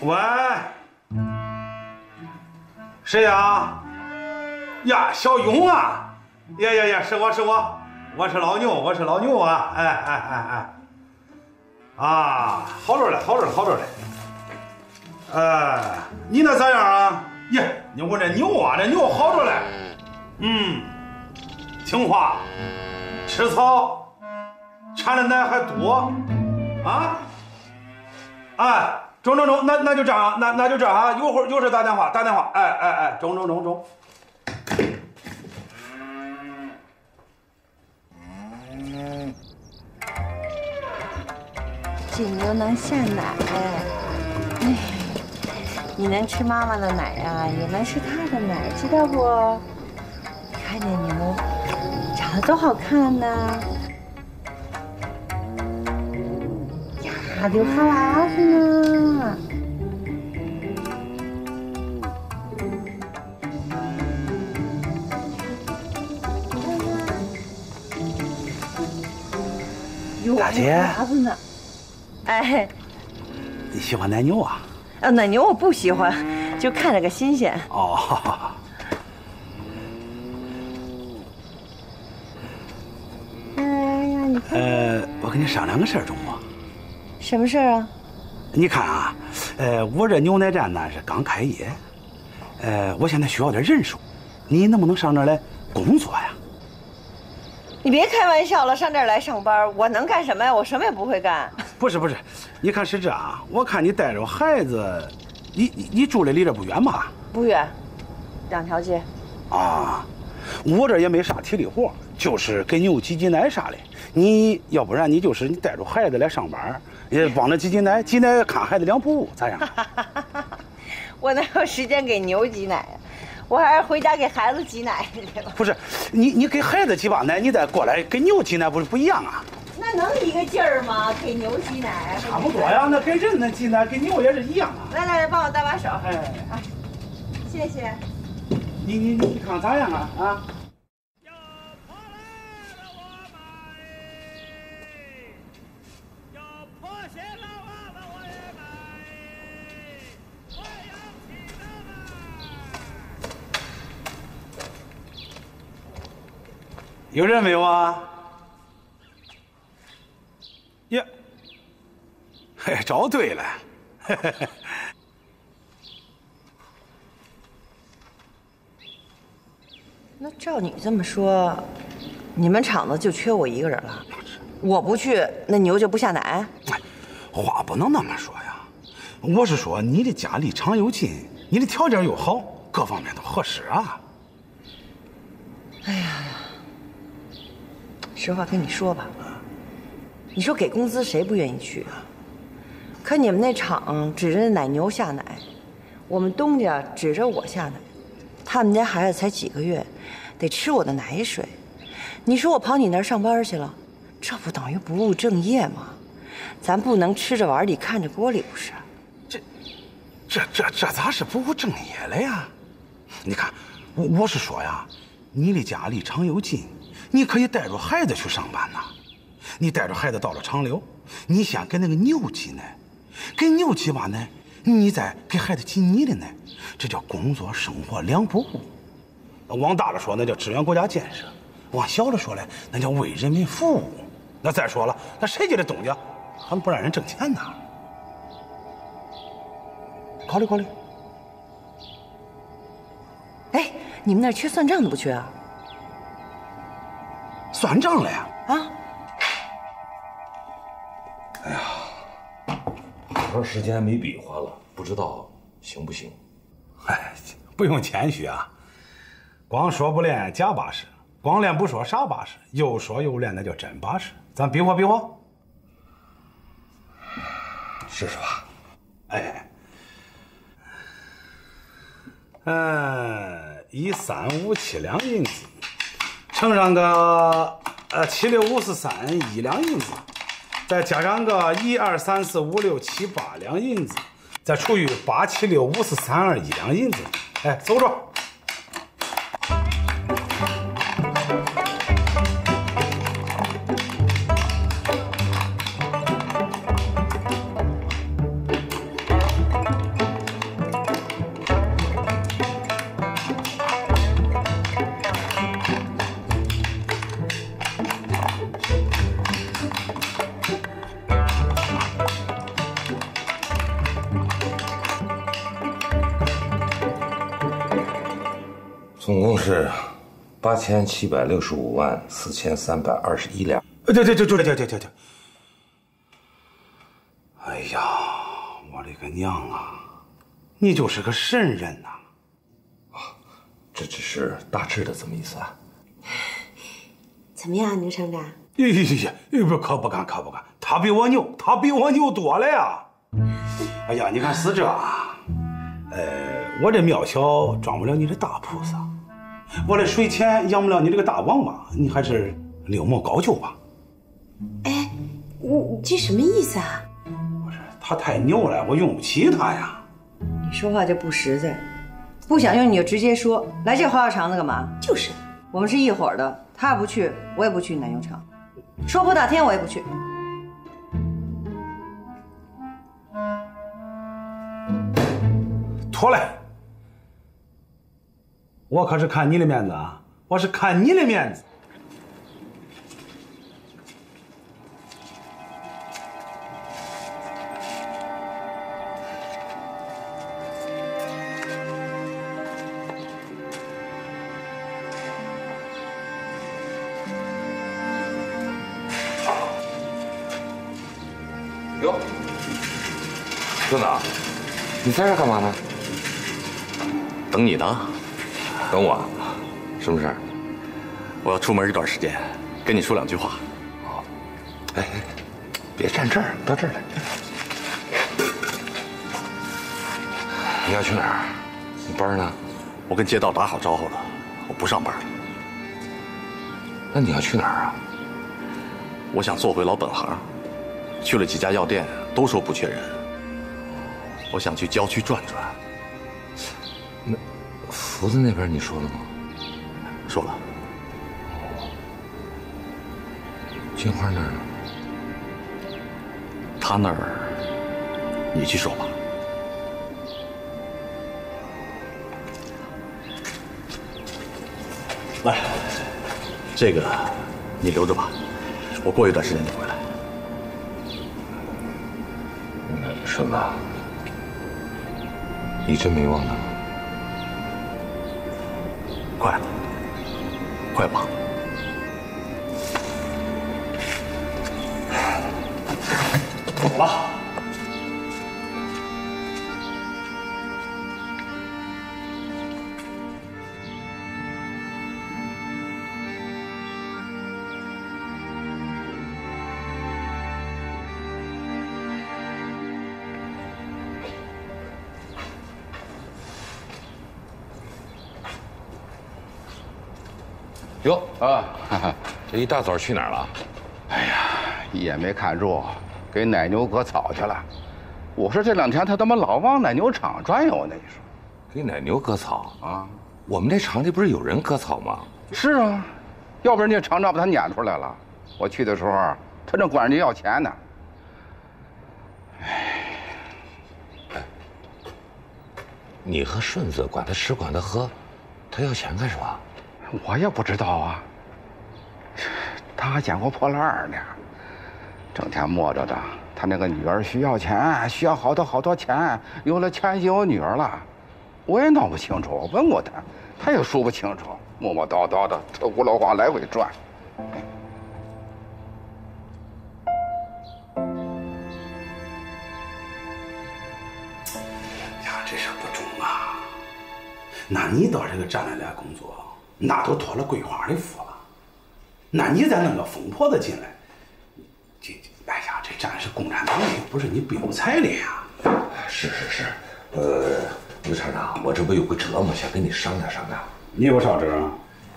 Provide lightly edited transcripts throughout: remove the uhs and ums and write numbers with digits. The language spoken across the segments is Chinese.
喂，谁呀？呀，小勇啊！呀，是我，我是老牛啊！哎，啊，好着嘞。你那咋样啊？耶，我这牛啊，这牛好着嘞。听话，吃草，产的奶还多啊！哎，中，那就这样，那就这样啊！有事打电话。哎，中。 这牛能下奶，哎，你能吃妈妈的奶呀，也能吃它的奶，知道不？看这牛长得多好看呢！呀，流哈喇子呢。 大姐， 哈喇子呢。哎， 你喜欢奶牛啊？ 奶牛我不喜欢，就看着个新鲜。 哦。 哎呀，你看。 我跟你商量个事儿，中吗？ 什么事儿啊？ 你看啊，我这牛奶站呢是刚开业，我现在需要点人手，你能不能上这儿来工作呀？ 你别开玩笑了，上这儿来上班，我能干什么呀？我什么也不会干。 不是，你看是这啊，我看你带着孩子，你住的离这不远吧？ 不远，2条街。 啊，我这也没啥体力活，就是给牛挤奶啥的。你要不然你带着孩子来上班，也帮着挤奶看孩子2不误，咋样？ 我哪有时间给牛挤奶呀？我还是回家给孩子挤奶去了。 不是，你给孩子挤把奶，你再过来给牛挤奶，不一样啊？ 那能一个劲儿吗？给牛挤奶差不多呀，那给人那挤奶，给牛也是一样啊。 来，帮我搭把手。 哎， 谢谢。 你看咋样啊？啊？有人没有啊？呀，嘿，找对了。 那照你这么说，你们厂子就缺我一个人了？我不去，那牛就不下奶？ 哎，话不能那么说呀。我是说，你的家离厂又近，你的条件又好，各方面都合适啊。 哎呀，实话跟你说吧，你说给工资谁不愿意去啊？可你们那厂指着奶牛下奶，我们东家指着我下奶，他们家孩子才几个月，得吃我的奶水。你说我跑你那儿上班去了，这不等于不务正业吗？咱不能吃着碗里看着锅里不是？ 这咋是不务正业了呀？你看，我是说呀，你的家离厂又近，你可以带着孩子去上班呐。你带着孩子到了厂里，你先给那个牛挤奶，给牛挤把奶，你再给孩子挤你的奶，这叫工作生活2不误。往大了说，那叫支援国家建设；往小了说来，那叫为人民服务。那再说了，那谁家的东家还不让人挣钱呢？考虑考虑。 哎，你们那儿缺算账的不缺啊？ 算账了呀？ 啊？ 哎呀，好长时间没比划了，不知道行不行？ 哎，不用谦虚啊，光说不练假把式，光练不说啥把式，又说又练那叫真把式。咱比划比划， 试试吧。 哎，13572两银子，乘上个7653 1两银子，再加上个1234567 8两银子，再除以8765432 1两银子。哎，走着。 是87654321两。 对。哎呀，我的个娘啊！你就是个神人呐！ 这只是大致的这么意思啊。 怎么样，牛厂长？ 不可不敢，他比我牛多了呀！哎呀，你看是这啊，我这庙小装不了你这大菩萨，我这水钱养不了你这个大王八，你还是另谋高就吧。 哎，你这什么意思啊？ 不是，他太牛了，我用不起他呀。 你说话就不实在，不想用你就直接说。来这花药厂子干嘛？ 就是， 我们是一伙的，他不去，我也不去奶牛场。说破大天我也不去。 妥来，我可是看你的面子啊，我是看你的面子。 哟，孙子，你在这干嘛呢？ 等你呢。 等我？什么事儿？ 我要出门一段时间，跟你说2句话。 哎，别站这儿，到这儿来。你要去哪儿？你班呢？ 我跟街道打好招呼了，我不上班了。 那你要去哪儿啊？ 我想做回老本行。去了几家药店，都说不缺人。我想去郊区转转。 那福子那边你说了吗？ 说了。 金花那儿呢？ 他那儿，你去说吧。来，这个你留着吧，我过一段时间就回来。 顺子，你真没忘他吗？ 快吧。走了。 哟啊，这一大早去哪儿了？ 哎呀，一眼没看住，给奶牛割草去了。我说这2天他怎么老往奶牛场转悠呢？你说， 给奶牛割草啊？我们这厂里不是有人割草吗？ 是啊，要不然这厂长把他撵出来了。我去的时候，他正管人家要钱呢。 你和顺子管他吃管他喝，他要钱干什么？ 我也不知道啊。他还捡过破烂呢，整天磨着的。他那个女儿需要钱，需要好多钱，有了钱就有女儿了。我也闹不清楚，我问过他，他也说不清楚，磨磨叨叨的，车轱辘话来回转。 呀，这事不中啊！那你到这个站里来工作，那都托了桂花的福了。那你再弄个疯婆子进来，哎呀，这站是共产党的，又不是你不有彩的呀。 是，刘厂长，我这不有个折磨，想跟你商量商量。 你有啥辙啊？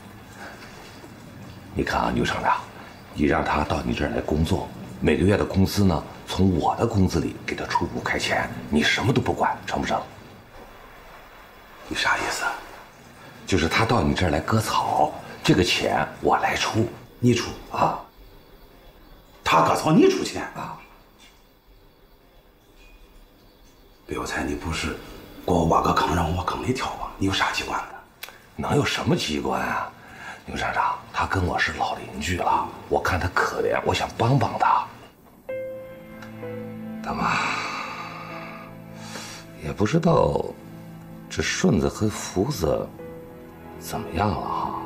你看啊，刘厂长，你让他到你这儿来工作，每个月的工资呢，从我的工资里给他出5块钱，你什么都不管，成不成？ 你啥意思？ 就是他到你这儿来割草，这个钱我来出， 你出啊？ 他割草你出钱啊？刘才，你不是给我挖个坑让我往坑里跳吧？你有啥机关的？ 能有什么机关啊？刘厂长，他跟我是老邻居了，我看他可怜，我想帮帮他。大妈，也不知道这顺子和福子怎么样了哈？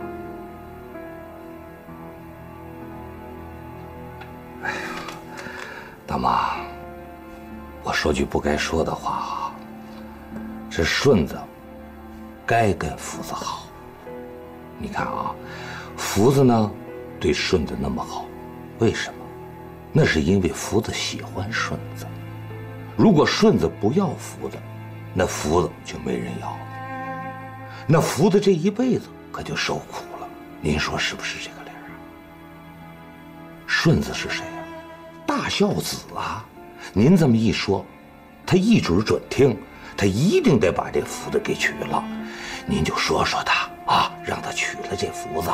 哎呀，大妈，我说句不该说的话啊，这顺子该跟福子好。你看啊，福子呢对顺子那么好，为什么？那是因为福子喜欢顺子。如果顺子不要福子，那福子就没人要了，那福子这一辈子可就受苦了。您说是不是这个理儿啊？顺子是谁呀？大孝子啊！您这么一说，他一准听，他一定得把这福子给娶了。您就说说他啊，让他娶了这福子。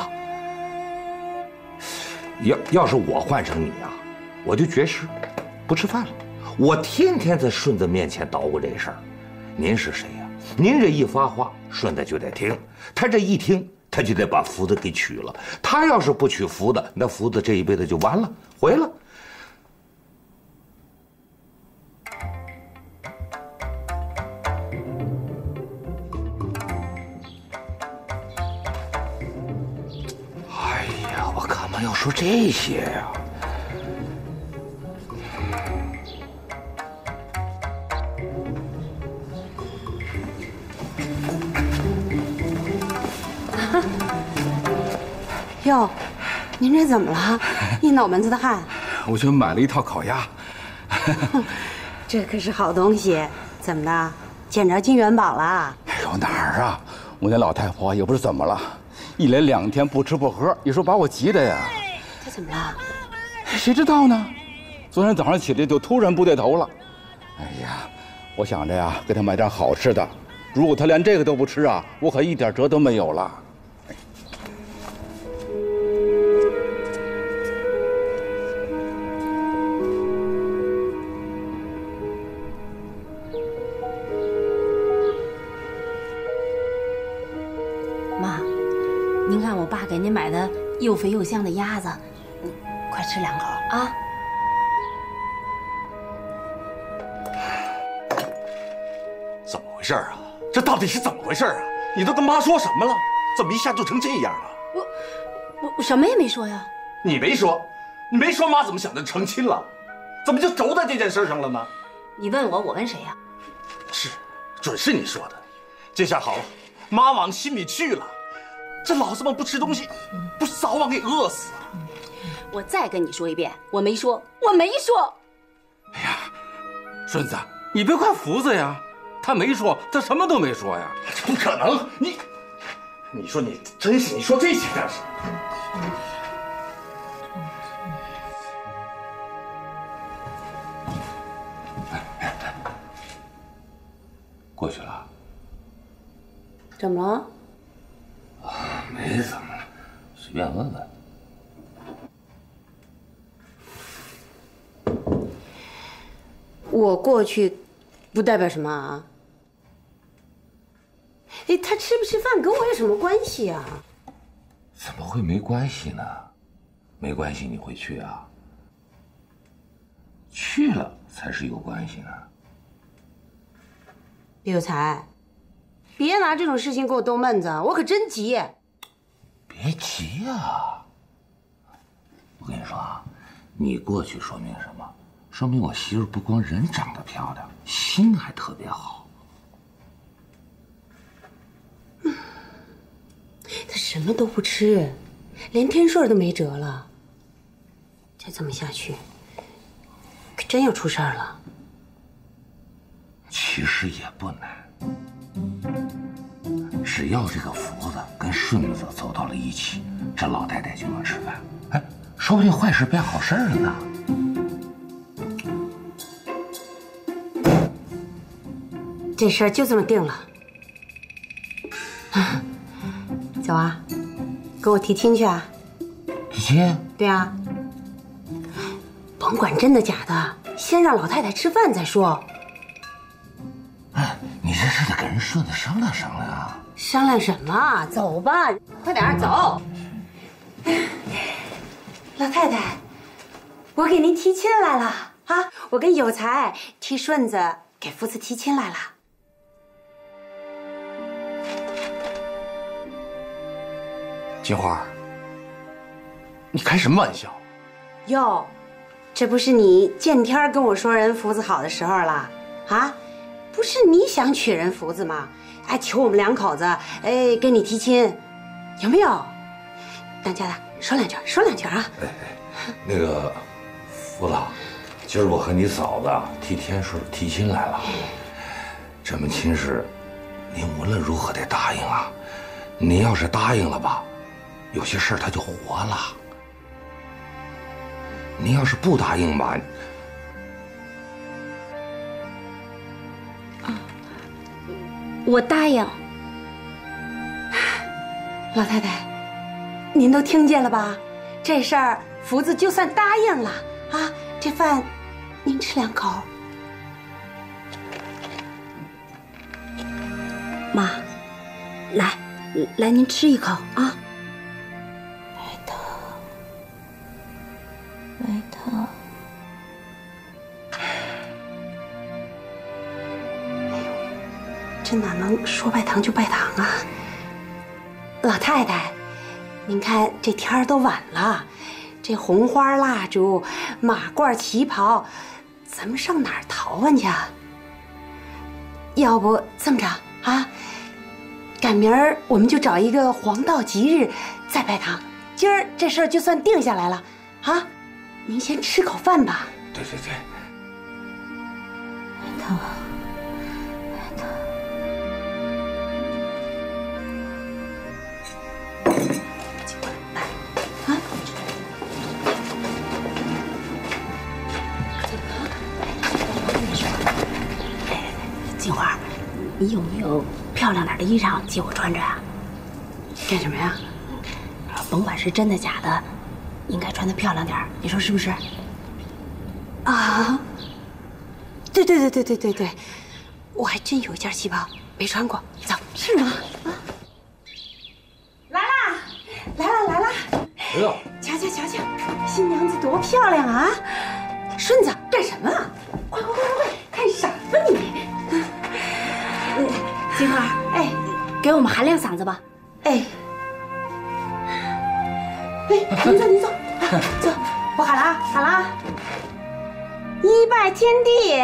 要是我换成你啊，我就绝食，不吃饭了。我天天在顺子面前捣鼓这事儿。您是谁呀？您这一发话，顺子就得听。他这一听，他就得把福子给娶了。他要是不娶福子，那福子这一辈子就完了，毁了。哎呀，我干嘛要说这些呀？ 哟，您这怎么了？一脑门子的汗。 我去买了一套烤鸭。 这可是好东西，怎么的？捡着金元宝了？ 哎呦，哪儿啊！我那老太婆也不知怎么了，一连2天不吃不喝，你说把我急的呀。 她怎么了？ 谁知道呢？昨天早上起来就突然不对头了。哎呀，我想着呀，给她买点好吃的。如果她连这个都不吃啊，我可一点辙都没有了。 妈，您看我爸给您买的又肥又香的鸭子，快吃2口啊！ 怎么回事啊？这到底是怎么回事啊？你都跟妈说什么了？怎么一下就成这样了？ 我什么也没说呀。 你没说，你没说，妈怎么想着成亲了？怎么就轴在这件事上了呢？ 你问我，我问谁呀？ 是，准是你说的。这下好了，妈往心里去了。这老子们不吃东西，不早晚给饿死啊！ 我再跟你说一遍，我没说，我没说。 哎呀，顺子，你别怪福子呀，他没说，他什么都没说呀。 不可能，你说你真是，你说这些干什么？ 过去了。 怎么了？ 没怎么，随便问问。 我过去，不代表什么啊。哎，他吃不吃饭跟我有什么关系啊？ 怎么会没关系呢？没关系，你会去啊？去了才是有关系呢。 李有才，别拿这种事情给我逗闷子，我可真急。 别急啊！我跟你说啊，你过去说明什么？说明我媳妇不光人长得漂亮，心还特别好。 他什么都不吃，连天顺都没辙了。再这么下去，可真要出事儿了。 其实也不难，只要这个福子跟顺子走到了一起，这老太太就能吃饭。哎，说不定坏事变好事了呢。 这事儿就这么定了。走啊，跟我提亲去啊！ 提亲？ 对啊，甭管真的假的，先让老太太吃饭再说。 哎，你这是得跟人顺子商量商量啊！ 商量什么？走吧，快点儿走。老太太，我给您提亲来了啊！我跟有才替顺子给夫子提亲来了。 金花，你开什么玩笑？ 哟，这不是你见天跟我说人福子好的时候了啊？不是你想娶人福子吗？哎，求我们两口子，哎，跟你提亲，有没有？当家的说两句，说两句啊！ 那个福子，今儿我和你嫂子替天顺提亲来了。这门亲事，您无论如何得答应啊！您要是答应了吧，有些事儿他就活了。您要是不答应吧， 我答应。老太太，您都听见了吧？这事儿福子就算答应了啊，这饭您吃两口。妈，来，您吃一口啊。 白糖。 这哪能说拜堂就拜堂啊？老太太，您看这天儿都晚了，这红花蜡烛、马褂旗袍，咱们上哪儿淘换去啊？要不这么着啊，赶明儿我们就找一个黄道吉日再拜堂，今儿这事儿就算定下来了啊！您先吃口饭吧。 对。 白糖。 金花，你有没有漂亮点的衣裳借我穿着啊？干什么呀？甭管是真的假的，应该穿得漂亮点，你说是不是？啊，对，我还真有一件旗袍没穿过，走。是吗？啊，来啦！ 哎呦， 瞧，新娘子多漂亮啊！顺子，干什么啊？快，看啥呢你？金花，哎，给我们喊亮嗓子吧。哎，您走，走，我喊了啊！一拜天地，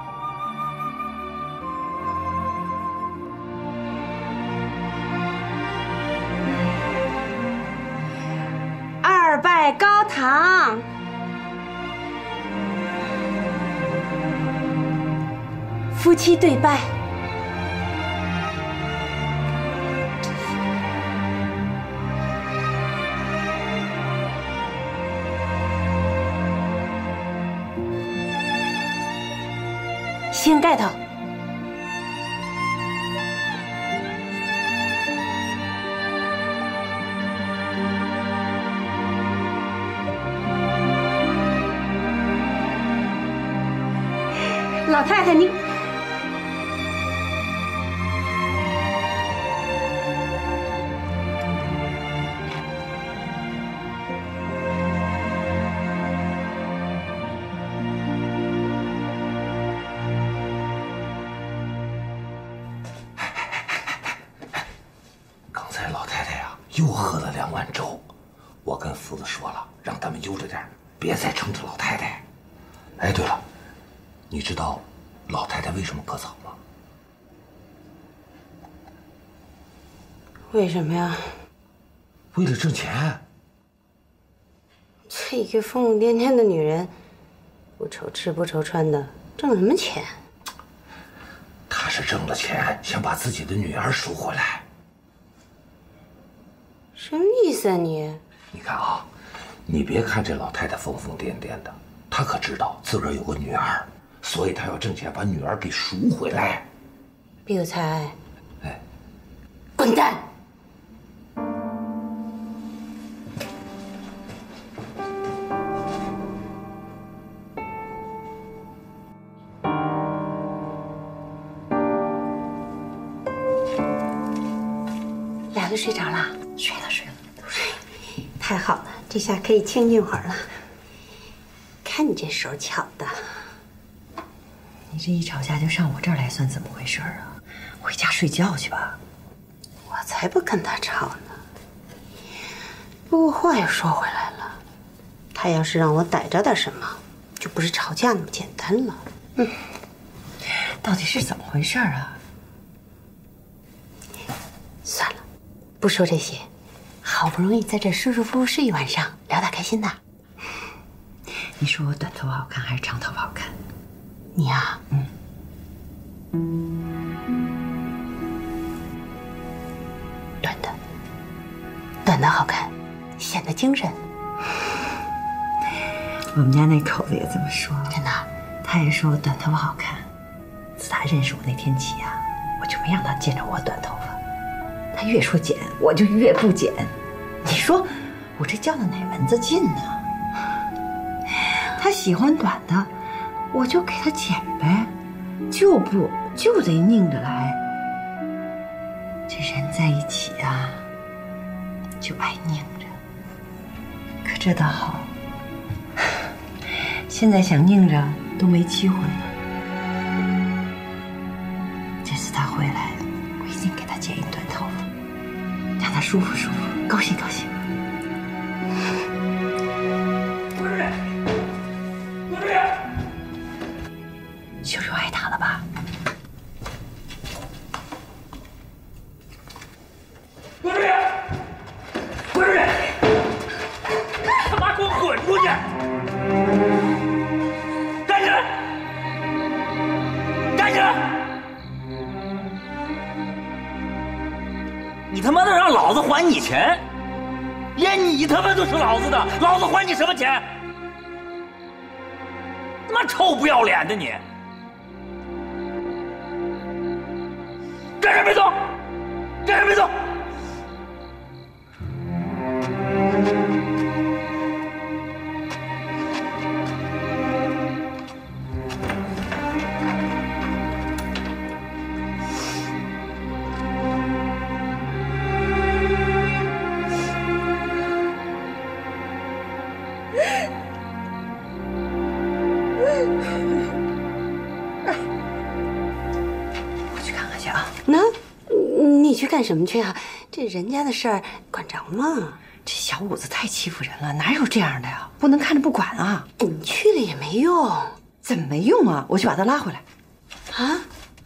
二拜高堂，夫妻对拜。掀盖头，老太太您。 又喝了2碗粥，我跟福子说了，让他们悠着点，别再撑着老太太。哎，对了，你知道老太太为什么割草吗？ 为什么呀？ 为了挣钱。 这一个疯疯癫癫的女人，不愁吃不愁穿的，挣什么钱？ 她是挣了钱，想把自己的女儿赎回来。 什么意思啊你？ 你看啊，你别看这老太太疯疯癫癫的，她可知道自个儿有个女儿，所以她要挣钱把女儿给赎回来。 别有才。 哎， 滚蛋！俩都睡着了？睡了。太好了，这下可以清静会儿了。看你这手巧的。 你这一吵架就上我这儿来，算怎么回事啊？回家睡觉去吧。 我才不跟他吵呢。 不过话又说回来了，他要是让我逮着点什么，就不是吵架那么简单了。 到底是怎么回事啊？ 算了，不说这些，好不容易在这舒舒服服睡一晚上，聊点开心的。 你说我短头发好看还是长头发好看？ 你呀，短的好看，显得精神。 我们家那口子也这么说， 真的。 他也说我短头发好看。自打认识我那天起啊，我就没让他见着我短头发。他越说剪，我就越不剪。你说我这较的哪门子劲呢？他喜欢短的，我就给他剪呗，就得拧着来。这人在一起啊，就爱拧着。可这倒好，现在想拧着都没机会了。这次他回来，我一定给他剪一短头发，让他舒服舒服，高兴高兴。秀秀挨打了吧？ 滚出去！滚出去！他妈给我滚出去！站起来！站起来！你他妈的让老子还你钱？连你他妈都是老子的，老子还你什么钱？他妈臭不要脸的你！干什么没走？干什么没走？ 我去看看去啊。 那，你去干什么去啊？这人家的事儿管着吗？ 这小五子太欺负人了，哪有这样的呀？不能看着不管啊！ 你去了也没用。 怎么没用啊？我去把他拉回来。 啊？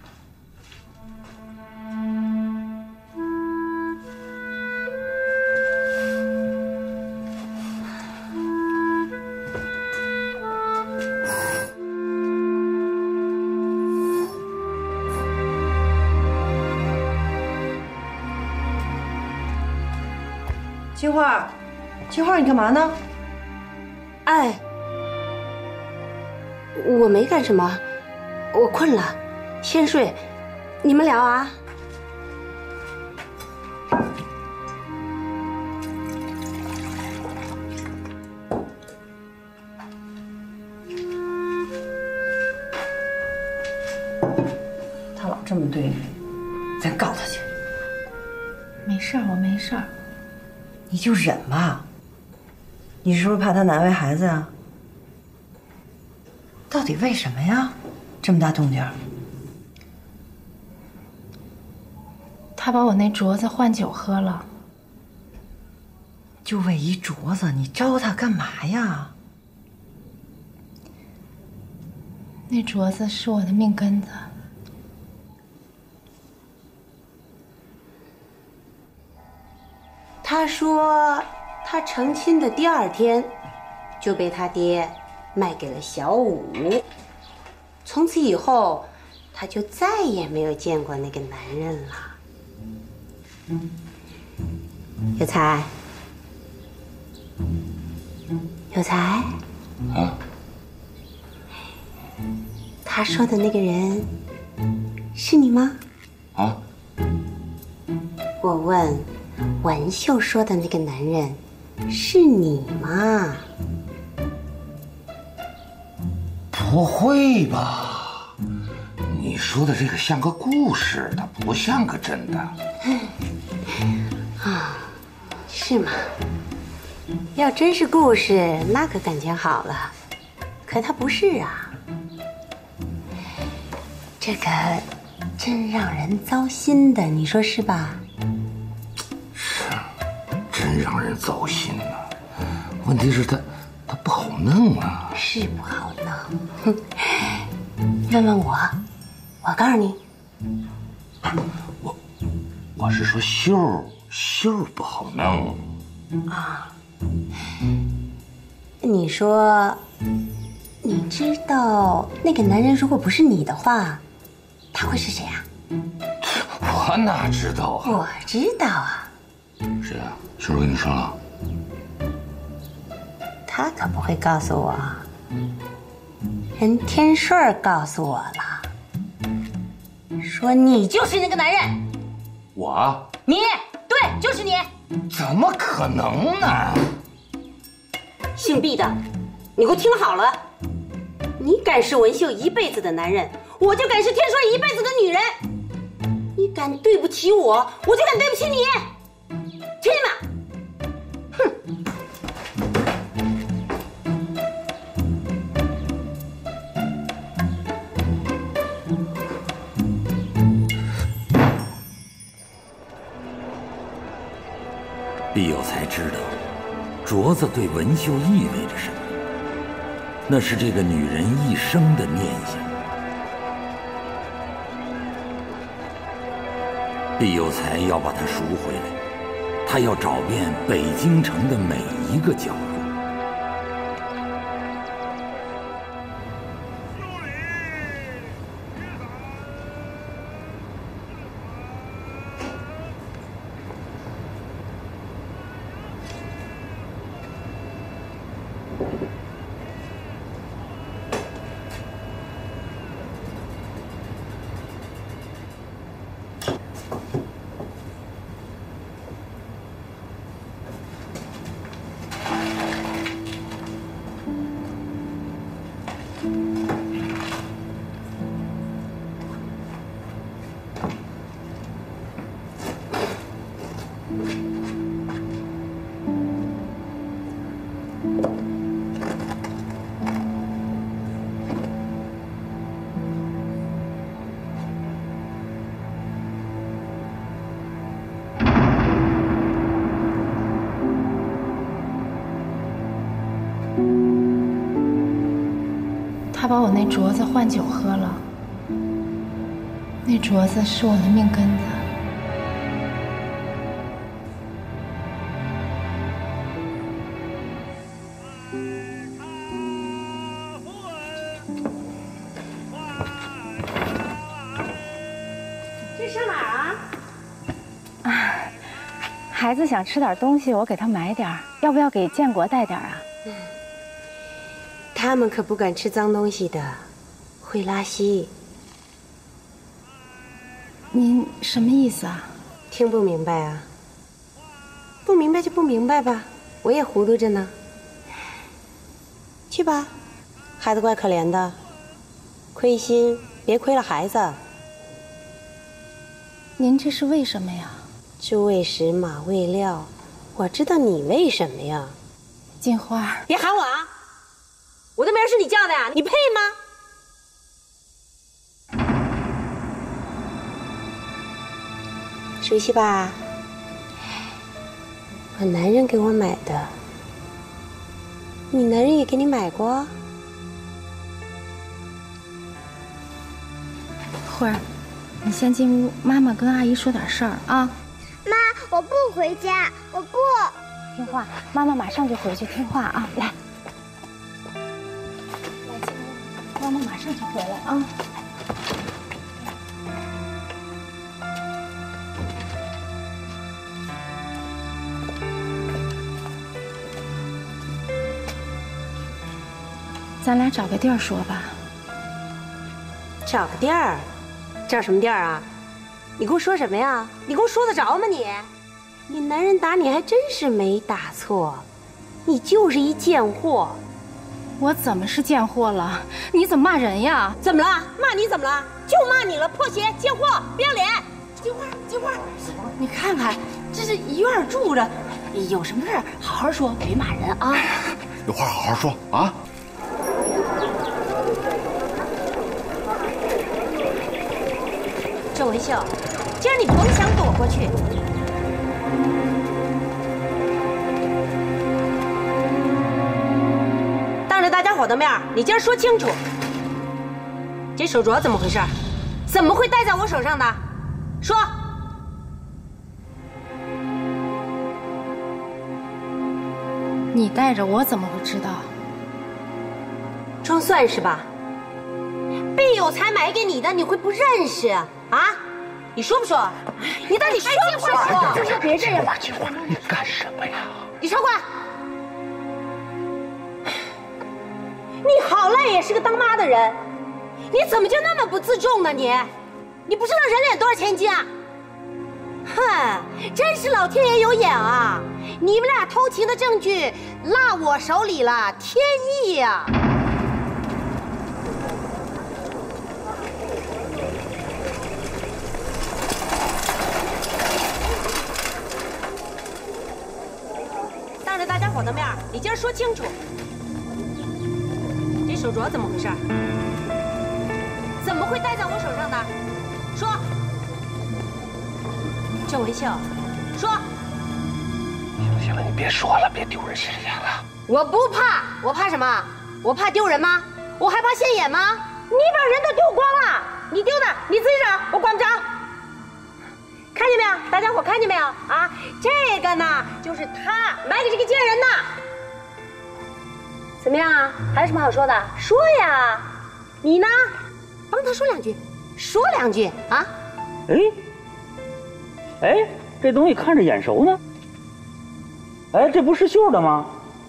金花，金花，你干嘛呢？ 哎，我没干什么，我困了，先睡。你们聊啊。 他老这么对你，咱告他去。 没事儿，我没事儿。 你就忍吧。你是不是怕他难为孩子呀？到底为什么呀？这么大动静？ 他把我那镯子换酒喝了。 就为一镯子，你招他干嘛呀？ 那镯子是我的命根子。 他说，他成亲的第2天，就被他爹卖给了小五。从此以后，他就再也没有见过那个男人了。有才，有才啊！ 他说的那个人是你吗？ 啊！ 我问。文秀说的那个男人是你吗？ 不会吧？你说的这个像个故事，它不像个真的。 啊，是吗？要真是故事，那可感情好了。可它不是啊，这个真让人糟心的，你说是吧？ 真真让人糟心呐。问题是他不好弄啊。 是不好弄。问问我告诉你。 我是说秀不好弄啊。你说，你知道那个男人如果不是你的话，他会是谁啊？ 我哪知道啊？ 我知道啊。 谁啊？秀儿跟你说了？ 他可不会告诉我，人天顺告诉我了，说你就是那个男人。 我？ 你对，就是你。 怎么可能呢？ 姓毕的，你给我听好了，你敢是文秀一辈子的男人，我就敢是天顺一辈子的女人。你敢对不起我，我就敢对不起你，听见吗？哼！ 毕有才知道，镯子对文秀意味着什么，那是这个女人一生的念想。毕有才要把它赎回来，他要找遍北京城的每一个角落。 他把我那镯子换酒喝了，那镯子是我的命根子。 这上哪儿啊？ 孩子想吃点东西，我给他买点儿，要不要给建国带点儿啊？ 他们可不敢吃脏东西的，会拉稀。 您什么意思啊？ 听不明白啊？不明白就不明白吧，我也糊涂着呢。去吧，孩子怪可怜的，亏心别亏了孩子。 您这是为什么呀？ 猪为食，马为料，我知道你为什么呀。 金花， 别喊我啊！我的名是你叫的呀，你配吗？熟悉吧？我男人给我买的，你男人也给你买过？ 慧儿，你先进屋，妈妈跟阿姨说点事儿啊。 妈，我不回家，我不听话，妈妈马上就回去，听话啊！来，进屋，妈妈马上就回来啊。咱俩找个地儿说吧。 找个地儿？找什么地儿啊？你跟我说什么呀？你跟我说得着吗你？你男人打你还真是没打错，你就是一贱货。 我怎么是贱货了？你怎么骂人呀？ 怎么了？骂你怎么了？就骂你了，破鞋、贱货、不要脸！ 金花，金花，你看看，这是一院住着，有什么事好好说，别骂人啊。 有话好好说啊。 周文秀，今儿你甭想躲过去。 伙的面，你今儿说清楚，这手镯怎么回事？怎么会戴在我手上的？说。 你戴着，我怎么会知道？ 装蒜是吧？毕有才买给你的，你会不认识啊？你说不说？你到底说不说？ 就是别这样。金花，你干什么呀？ 李长官，你好赖也是个当妈的人，你怎么就那么不自重呢？你不知道人脸多少钱一斤啊？哼，真是老天爷有眼啊！你们俩偷情的证据落我手里了，天意呀！当着大家伙的面，你今儿说清楚，这手镯怎么回事？怎么会戴在我手上的？说。郑文秀，说。 行了，你别说了，别丢人现眼了。 我不怕，我怕什么？我怕丢人吗？我还怕现眼吗？你把人都丢光了，你丢的你自己找，我管不着。看见没有？大家伙看见没有啊？这个呢，就是他买给这个贱人的。怎么样啊？还有什么好说的？说呀！你呢？帮他说两句，说两句啊！ 哎，这东西看着眼熟呢。哎，这不是绣的吗？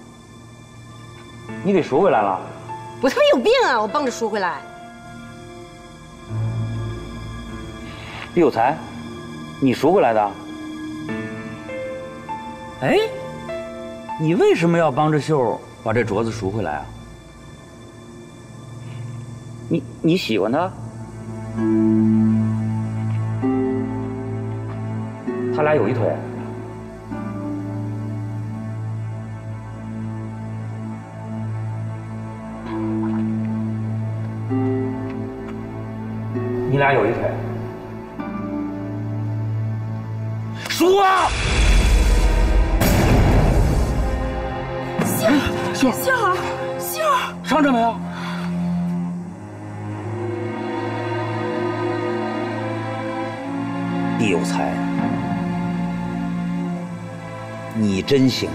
你给赎回来了？ 我他妈有病啊！我帮着赎回来。 毕有才，你赎回来的？哎，你为什么要帮着秀把这镯子赎回来啊？你喜欢他？他俩有一腿。你俩有一腿。 说啊！ 秀伤着没有？ 毕有才，你真行！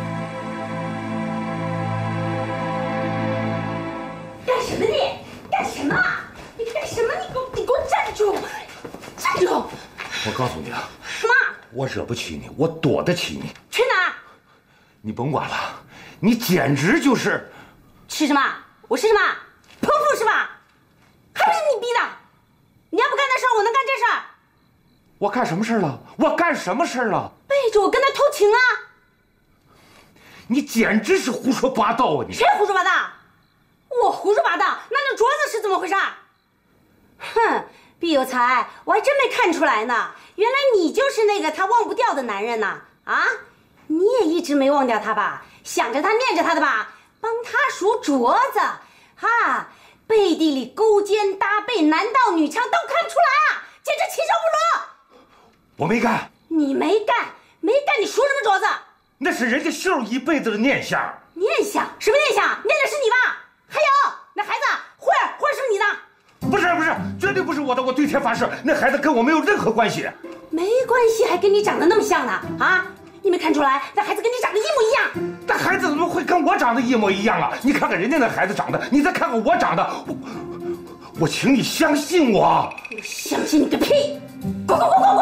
干什么你？干什么？你干什么？你给我站住！站住！ 我告诉你啊， 什么？ 我惹不起你，我躲得起你。 去哪儿？ 你甭管了，你简直就是…… 是什么？我是什么？泼妇是吧？还不是你逼的！你要不干那事儿，我能干这事儿。 我干什么事了？我干什么事了？ 背着我跟他偷情啊！ 你简直是胡说八道啊！你谁胡说八道？我胡说八道？那镯子是怎么回事？哼，毕有才，我还真没看出来呢。原来你就是那个他忘不掉的男人呐！啊，你也一直没忘掉他吧？想着他，念着他的吧？帮他赎镯子，哈，背地里勾肩搭背，男盗女娼都看不出来啊！简直禽兽不如！ 我没干。 你没干，你赎什么镯子？ 那是人家秀一辈子的念想。 念想？什么念想？念的是你吧？还有那孩子慧儿是不是你的？ 不是，绝对不是我的，我对天发誓，那孩子跟我没有任何关系。 没关系，还跟你长得那么像呢啊！你没看出来，那孩子跟你长得一模一样？ 那孩子怎么会跟我长得一模一样啊？你看看人家那孩子长得，你再看看我长得，我请你相信我。 我相信你个屁！滚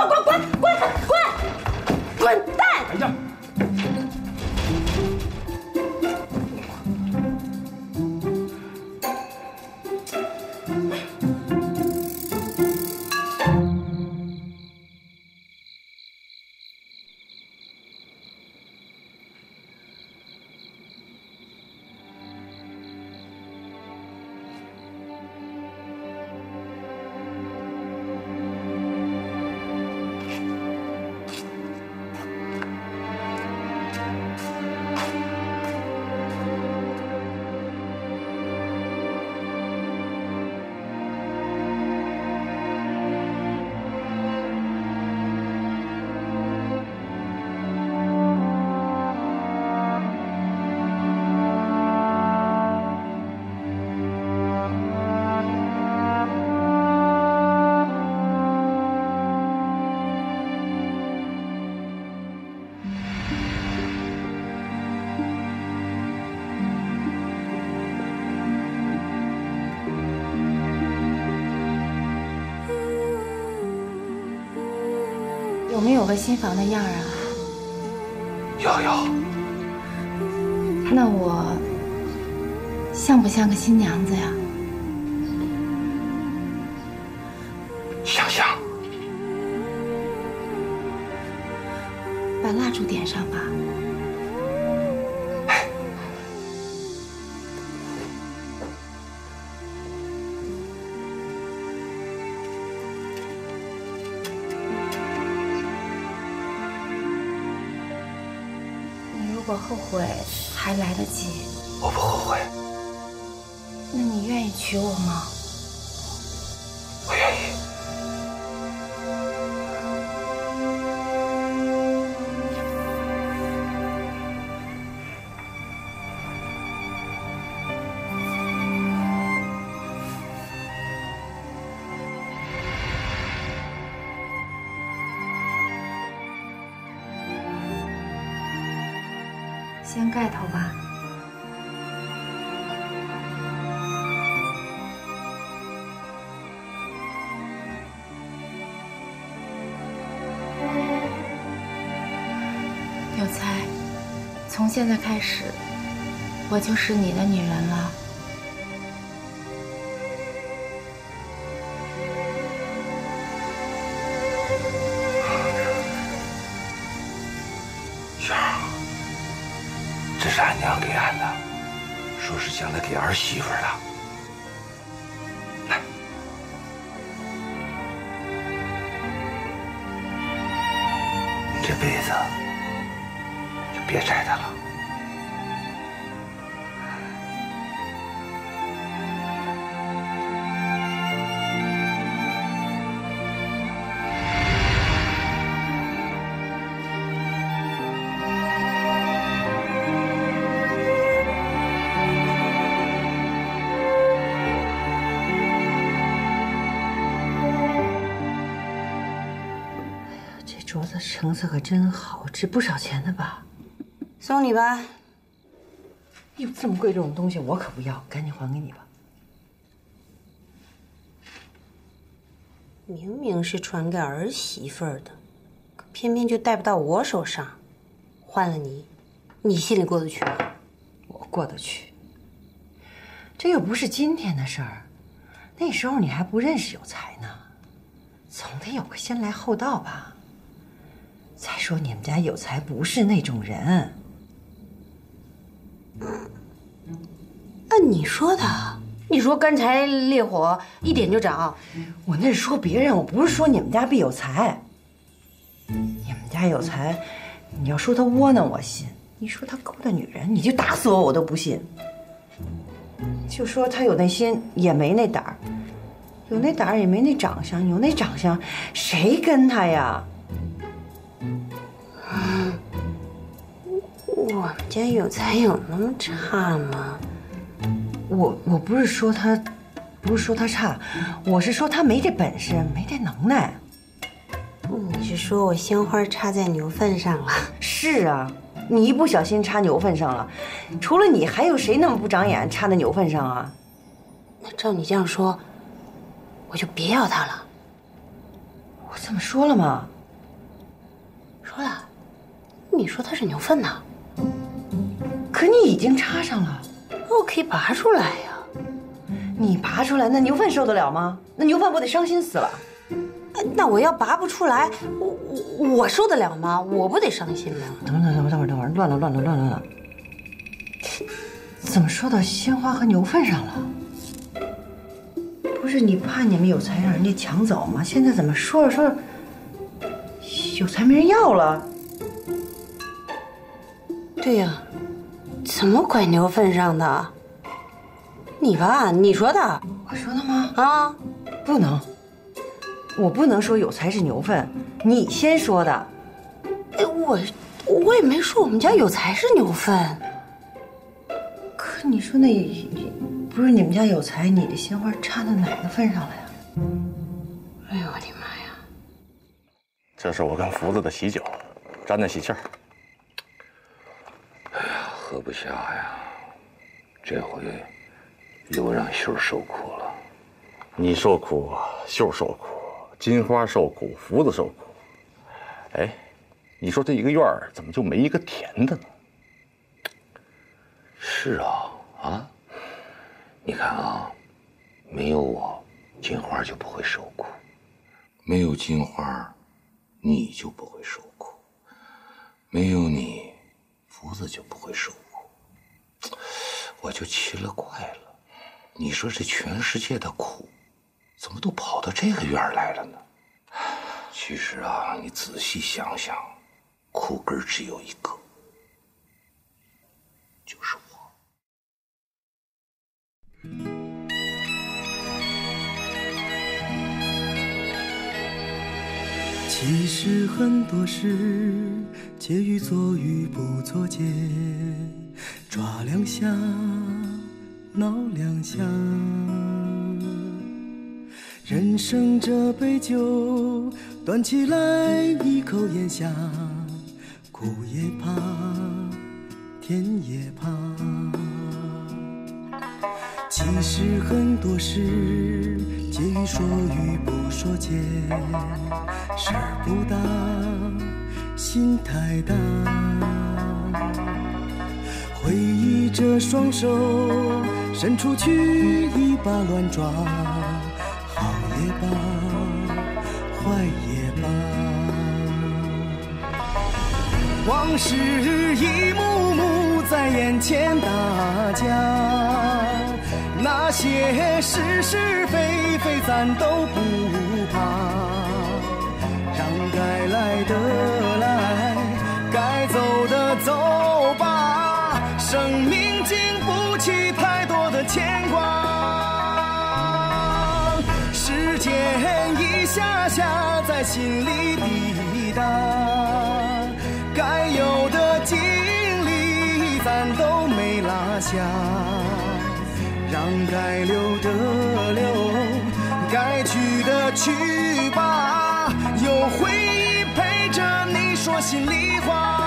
蛋！ 哎呀！ 个新房的样啊？ 有。 那我像不像个新娘子呀？ 像。 把蜡烛点上吧。你如果后悔，还来得及。 我不后悔。 那你愿意娶我吗？ 我愿意。 掀盖头吧。有才，从现在开始，我就是你的女人了。 雪儿，这是俺娘给俺的，说是将来给儿媳妇的。来，你这辈子就别摘它了。 镯子成色可真好，值不少钱的吧？ 送你吧。 哟，这么贵重的东西我可不要，赶紧还给你吧。 明明是传给儿媳妇的，可偏偏就戴不到我手上。换了你，你心里过得去吗？ 我过得去。这又不是今天的事儿，那时候你还不认识有才呢，总得有个先来后到吧。再说你们家有才不是那种人。 按你说的，你说干柴烈火一点就着， 我那是说别人，我不是说你们家必有才。你们家有才，你要说他窝囊我信，你说他勾搭女人，你就打死我我都不信。就说他有那心也没那胆儿，有那胆儿也没那长相，有那长相谁跟他呀？ 我们家有才有那么差吗？ 我不是说他，不是说他差，我是说他没这本事，没这能耐。 你是说我鲜花插在牛粪上了？ 是啊，你一不小心插牛粪上了，除了你还有谁那么不长眼插在牛粪上啊？ 那照你这样说，我就别要他了。 我这么说了吗？ 说了。你说他是牛粪呢？ 可你已经插上了， 我可以拔出来呀。 你拔出来，那牛粪受得了吗？那牛粪不得伤心死了？ 那我要拔不出来，我受得了吗？我不得伤心吗？ 等会儿，乱了。怎么说到鲜花和牛粪上了？不是你怕你们有才让人家抢走吗？现在怎么说着有才没人要了？ 对呀，怎么拐牛粪上的？你吧，你说的。 我说的吗？ 啊， 不能，我不能说有才是牛粪，你先说的。 哎，我也没说我们家有才是牛粪。 可你说那不是你们家有才，你的鲜花插到哪个份上了呀？ 哎呦我的妈呀！ 这是我跟福子的喜酒，沾点喜气儿。 哎呀，喝不下呀，这回又让秀受苦了。 你受苦，秀受苦，金花受苦，福子受苦。 哎，你说这一个院儿怎么就没一个甜的呢？ 是啊，啊，你看啊，没有我，金花就不会受苦；没有金花，你就不会受苦；没有你，福子就不会受苦。我就奇了怪了，你说这全世界的苦，怎么都跑到这个院儿来了呢？其实啊，你仔细想想，苦根只有一个，就是我。 其实很多事介于做与不做间，抓两下，挠两下。人生这杯酒，端起来一口咽下，苦也怕，甜也怕。其实很多事介于说与不说间，事儿不大，心太大。挥一着双手伸出去，一把乱抓，好也罢，坏也罢。往事一幕幕在眼前打架，那些是是非非咱都不怕，让该来的来，该走的走吧，生命经不起太多的牵挂。时间一下下在心里抵达，该有的经历咱都没落下，让该留的留，该去的去吧，有回忆陪着你说心里话。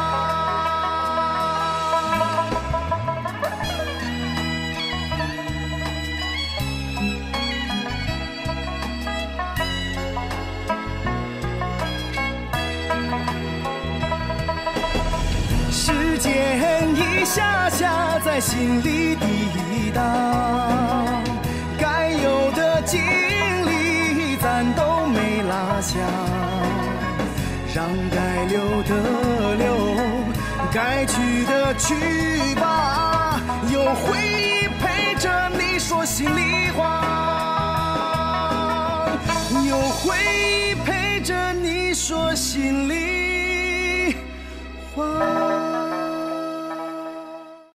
时间一下下在心里抵达，该有的经历咱都没落下，让该留的留，该去的去吧，有回忆陪着你说心里话，有回忆陪着你说心里话。